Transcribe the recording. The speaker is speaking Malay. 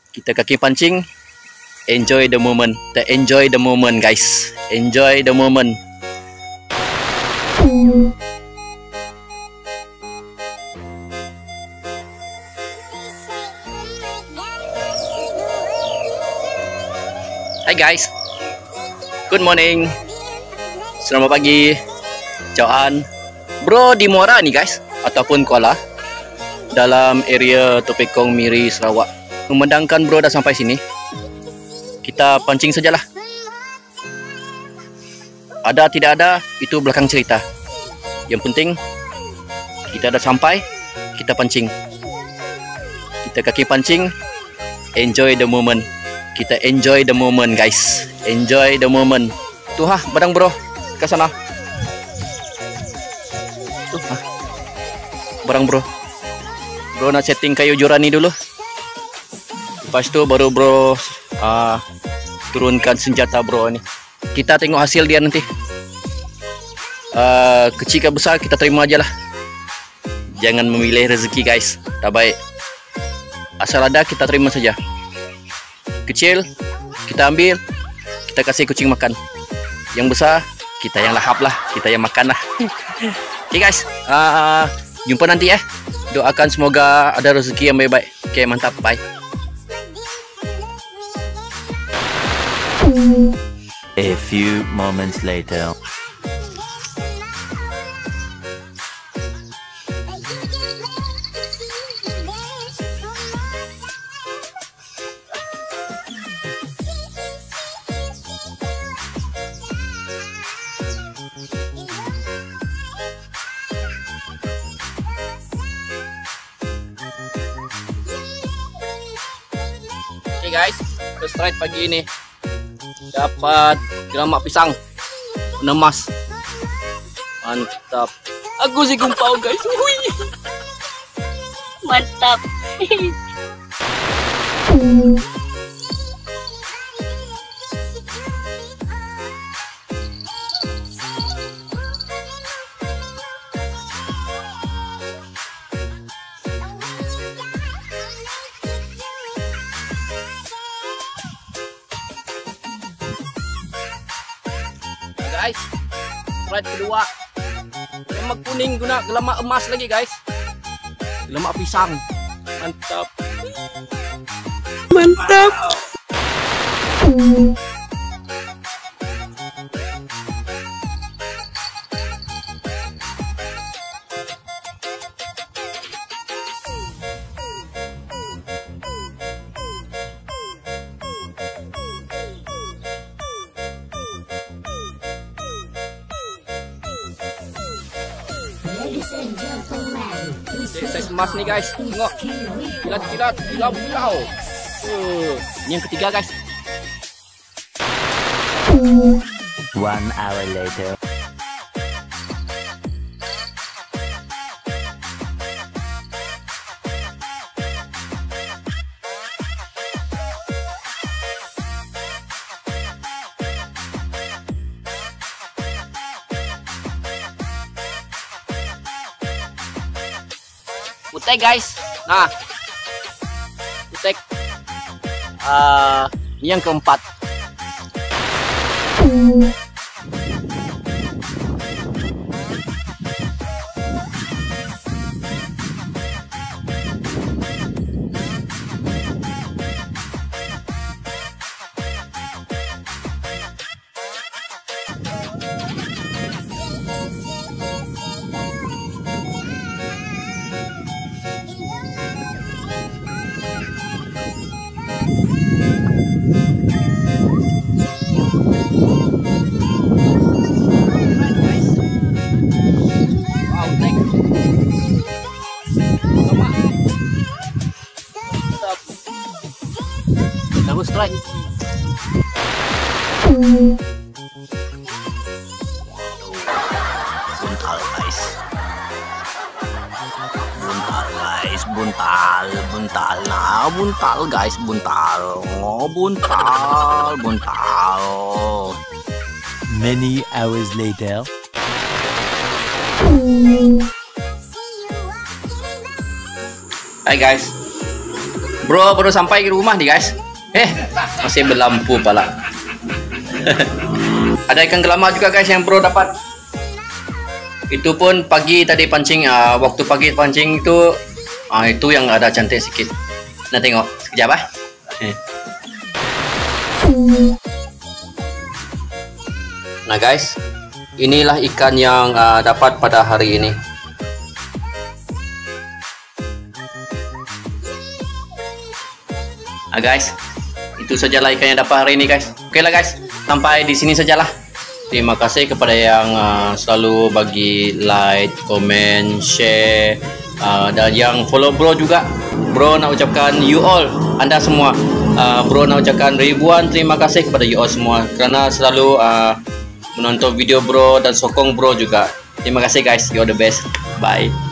Kita kaki pancing. Enjoy the moment. Kita enjoy the moment, guys. Enjoy the moment. Hai guys. Good morning. Selamat pagi. Cawaan. Bro di Muara nih guys, ataupun Kuala, dalam area Topekong, Miri, Sarawak. Memandangkan bro dah sampai sini, kita pancing sajalah. Ada tidak ada itu belakang cerita. Yang penting kita dah sampai, kita pancing. Kita kaki pancing. Enjoy the moment. Kita enjoy the moment, guys. Enjoy the moment. Tuh badang bro ke sana. Tuh barang bro. Bro nak setting kayu jurani dulu. Lepas tu baru bro turunkan senjata bro ni. Kita tengok hasil dia nanti. Kecil ke besar kita terima aja lah. Jangan memilih rezeki guys. Tak baik. Asal ada kita terima saja. Kecil kita ambil, kita kasih kucing makan. Yang besar kita yang lahap lah, kita yang makan lah. Oke guys, jumpa nanti ya. Doakan semoga ada rezeki yang baik-baik. Oke, mantap, bye. A few moments later. Oke guys, first ride pagi ini dapat gelamak pisang penemas, mantap. Aku si kumpau guys. Mantap. Guys, ride kedua, gelamak kuning guna gelamak emas lagi guys, gelamak pisang, mantap, mantap. Size emas nih guys, tengok, kilat-kilat, kilau-kilau. Ini yang ketiga guys. 1 hour later. Putek guys, nah putek, ini yang keempat. Terus strike. Buntal guys. Buntal guys, buntal, buntal. Nah, buntal guys, buntal. Oh, buntal, buntal. Many hours later. Hai guys. Bro baru sampai ke rumah nih guys. Masih berlampu pala. Ada ikan gelama juga guys yang bro dapat. Itu pun pagi tadi pancing. Waktu pagi pancing itu yang ada cantik sedikit. Nah tengok sekejap Nah guys, inilah ikan yang dapat pada hari ini. Guys, itu sajalah ikan yang dapat hari ini guys. Oke lah guys, sampai di sini sajalah. Terima kasih kepada yang selalu bagi like, comment, share, dan yang follow bro juga. Bro nak ucapkan you all, anda semua, bro nak ucapkan ribuan terima kasih kepada you all semua karena selalu menonton video bro dan sokong bro juga. Terima kasih guys, you're the best. Bye.